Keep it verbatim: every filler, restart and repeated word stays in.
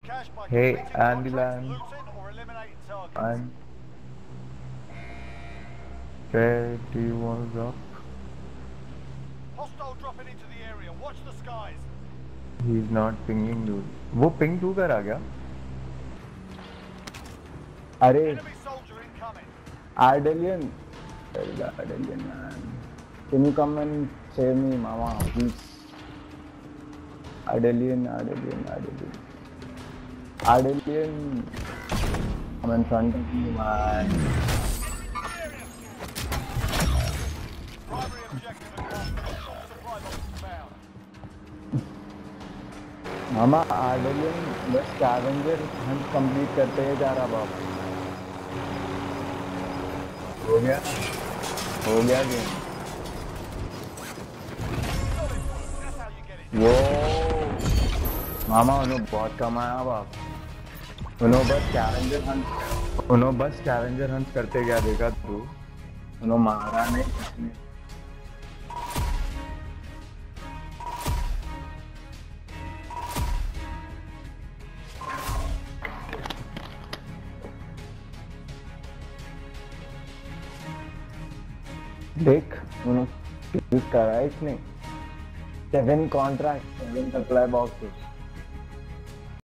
cash by Hey, completing Andy contracts, Land. looting, or eliminating targets. And where do you want to drop? Hostile dropping into the area. Watch the skies. He's not pinging dude. वो ping तू कर आ गया? अरे Enemy soldier incoming. Ardelian, where is the Ardelian man? Can you come and save me, Mama, please? Ardelian, Ardelian, Ardelian, Ardelian. I'm in front of you, man. Primary objective accomplished. Supply boxes found. मामा आर्डेलियन बस scavenger Hunt complete करते ही जा रहा बाप हो गया हो गया game That's how you get it. वो मामा उन्होंने बहुत कमाया बाप उन्होंने बस स्कैवेंजर हंट उन्होंने बस स्कैवेंजर हंट करते गया देखा तू उन्होंने मारा नहीं कुछ नहीं देख उन्होंने करा है इसने seven contract seven supply boxes